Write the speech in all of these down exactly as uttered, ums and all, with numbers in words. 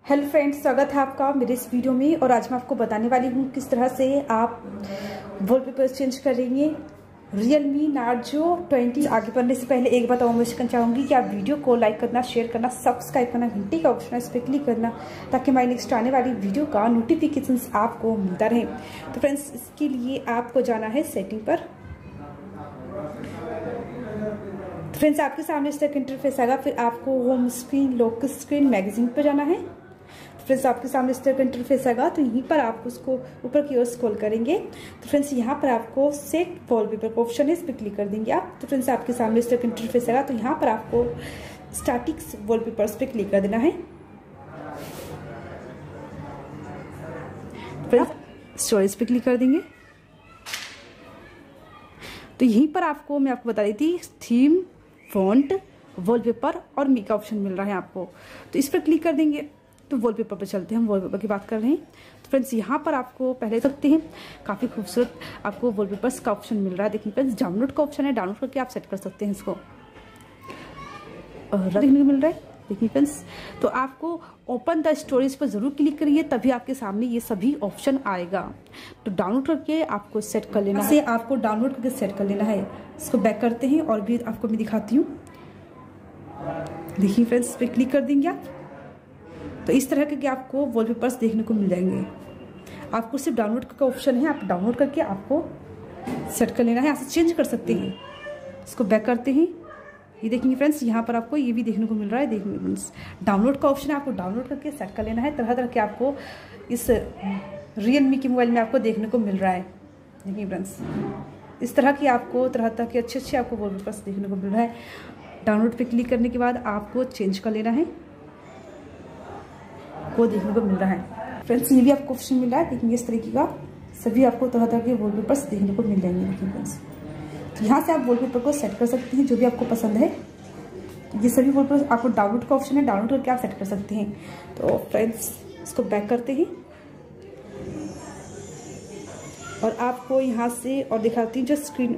Hello friends, स्वागत है आपका मेरे इस वीडियो में। और आज मैं आपको बताने वाली हूँ किस तरह से आप वॉलपेपर चेंज करेंगे Realme Narzo ट्वेंटी। आगे बढ़ने से पहले एक बात और मैं कहना चाहूँगी कि आप वीडियो को लाइक करना, शेयर करना, सब्सक्राइब करना, घंटी का ऑप्शन है इस पर क्लिक करना ताकि हमारी नेक्स्ट आने वाली वीडियो का नोटिफिकेशन आपको मिलता रहे। तो फ्रेंड्स, इसके लिए आपको जाना है सेटिंग पर। फ्रेंड्स, आपके सामने इस तरह का इंटरफेस आएगा। फिर आपको home screen, lock screen, magazine पर जाना है। फ्रेंड्स, आपके सामने इस तरह का इंटरफेस आएगा तो यहीं पर आप उसको ऊपर की ओर स्क्रॉल करेंगे तो फ्रेंड्स यहाँ पर आपको सेट वॉलपेपर का ऑप्शन है, इस पर क्लिक कर देंगे आप। तो फ्रेंड्स, आपके सामने इस तरह का इंटरफेस आएगा तो यहाँ पर आपको स्टैटिक वॉलपेपर्स पे क्लिक कर देना है। फ्रेंड्स, स्टोरेज पे क्लिक कर देंगे तो यहीं पर आपको मैं आपको बता दी थी थीम, फॉन्ट, वॉलपेपर और मी का ऑप्शन मिल रहा है आपको। तो इस पर क्लिक कर देंगे तो वॉलपेपर पर चलते हैं। हम वॉलपेपर की बात कर रहे हैं तो फ्रेंड्स यहाँ पर आपको पहले सकते हैं काफ़ी खूबसूरत आपको वॉलपेपर्स का ऑप्शन मिल रहा है। देखिए फ्रेंड्स, डाउनलोड का ऑप्शन है, डाउनलोड करके आप सेट कर सकते हैं इसको। और देखने को मिल रहा है, देखिए फ्रेंड्स। तो आपको ओपन द स्टोरेज पर जरूर क्लिक करिए, तभी आपके सामने ये सभी ऑप्शन आएगा। तो डाउनलोड करके आपको सेट कर लेना है, आपको डाउनलोड करके सेट कर लेना है। इसको बैक करते हैं और भी आपको मैं दिखाती हूँ। देखिए फ्रेंड्स, पे क्लिक कर देंगे आप तो इस तरह के आपको वॉलपेपर्स देखने को मिल जाएंगे। आपको सिर्फ डाउनलोड का ऑप्शन है, आप डाउनलोड करके आपको सेट कर लेना है। यहाँ से चेंज कर सकते हैं। इसको बैक करते हैं, ये देखेंगे फ्रेंड्स, यहाँ पर आपको ये भी देखने को मिल रहा है। देखिए फ्रेंड्स, डाउनलोड का ऑप्शन है, आपको डाउनलोड करके सेट कर लेना है। तरह तरह के आपको इस Realme के मोबाइल में आपको देखने को मिल रहा है। देखिए फ्रेंड्स, इस तरह की आपको तरह तरह के अच्छे अच्छे आपको वॉलपेपर्स देखने को मिल रहा है। डाउनलोड पर क्लिक करने के बाद आपको चेंज कर लेना है, को देखने को मिल रहा है। फ्रेंड्स, ये भी आपको ऑप्शन मिल रहा है। देखिए इस तरीके का सभी आपको तरह तरह के वॉलपेपर्स देखने को मिल जाएंगे। देखिए फ्रेंड्स, तो यहाँ से आप वॉलपेपर को सेट कर सकते हैं जो भी आपको पसंद है। ये सभी वॉलपेपर्स आपको डाउनलोड का ऑप्शन है, डाउनलोड करके आप सेट कर सकते हैं। तो फ्रेंड्स, इसको बैक करते हैं और आपको यहाँ से और दिखाती हूँ जो स्क्रीन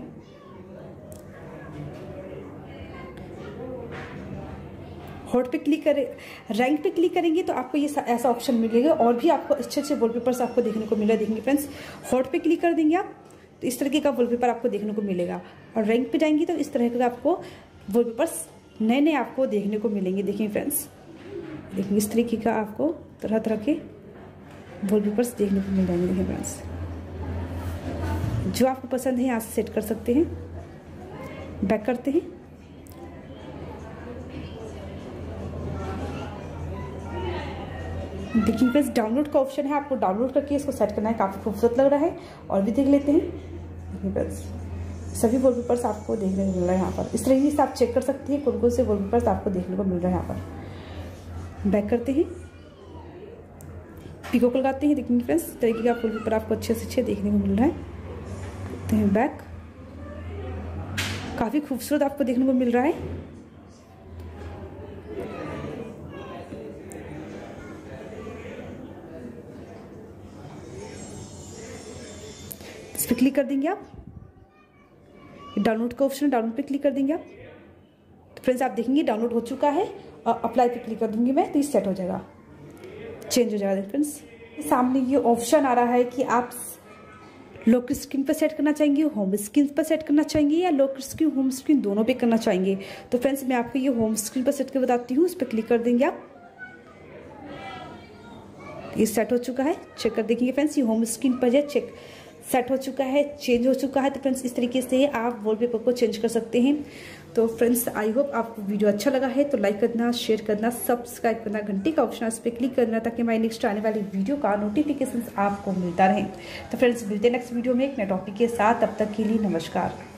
हॉट पे क्लिक करें, रैंक पे क्लिक करेंगे तो आपको ये ऐसा ऑप्शन मिलेगा। और भी आपको अच्छे अच्छे वॉलपेपर्स आपको देखने को मिल रहा है। देखेंगे फ्रेंड्स, हॉट पे क्लिक कर देंगे आप तो इस तरीके का वॉलपेपर आपको देखने को मिलेगा। और रैंक पे जाएंगे तो इस तरह का आपको वॉलपेपर्स नए नए आपको देखने को मिलेंगे। देखिए फ्रेंड्स, देखिए इस तरीके का आपको तरह तरह के वॉलपेपर्स देखने को मिल जाएंगे। देखिए फ्रेंड्स, जो आपको पसंद है यहाँ से सेट कर सकते हैं। बैक करते हैं, देखिए फ्रेंड्स, डाउनलोड का ऑप्शन है, आपको डाउनलोड करके इसको सेट करना है। काफ़ी खूबसूरत लग रहा है। और भी देख लेते हैं। देखिए फ्रेंड्स, सभी वॉलपेपर्स आपको देखने को मिल रहा है यहाँ पर। इस तरीके से आप चेक कर सकते हैं कौन कौन से वॉलपेपर्स आपको देखने को मिल रहा है यहाँ पर। बैक करते हैं, पीकॉक लगाते हैं। देखिए फ्रेंड्स, इस तरीके का वॉलपेपर आपको अच्छे से अच्छे देखने को मिल रहा है। करते हैं बैक, काफ़ी खूबसूरत आपको देखने को मिल रहा है। इस पर क्लिक कर देंगे आप, डाउनलोड का ऑप्शन, डाउनलोड पे क्लिक कर देंगे आप। तो फ्रेंड्स, आप देखेंगे डाउनलोड हो चुका है और अप्लाई पे क्लिक कर दूंगी मैं तो ये सेट हो जाएगा, चेंज हो जाएगा। फ्रेंड्स, सामने ये ऑप्शन आ रहा है कि आप लॉक स्क्रीन पर सेट करना चाहेंगे, होम स्क्रीन पर सेट करना चाहेंगे या लॉक स्क्रीन होम स्क्रीन दोनों पे करना चाहेंगे। तो फ्रेंड्स, मैं आपको ये होम स्क्रीन पर सेट कर बताती हूँ। इस पर क्लिक कर देंगे आप, ये सेट हो चुका है। चेक कर देखेंगे फ्रेंड्स, ये होम स्क्रीन पर है, चेक सेट हो चुका है, चेंज हो चुका है। तो फ्रेंड्स, इस तरीके से आप वॉलपेपर को चेंज कर सकते हैं। तो फ्रेंड्स, आई होप आपको वीडियो अच्छा लगा है तो लाइक करना, शेयर करना, सब्सक्राइब करना, घंटी का ऑप्शन उस पर क्लिक करना ताकि हमारी नेक्स्ट आने वाली वीडियो का नोटिफिकेशन आपको मिलता रहे। तो फ्रेंड्स, मिलते हैं नेक्स्ट वीडियो में एक नए टॉपिक के साथ। तब तक के लिए नमस्कार।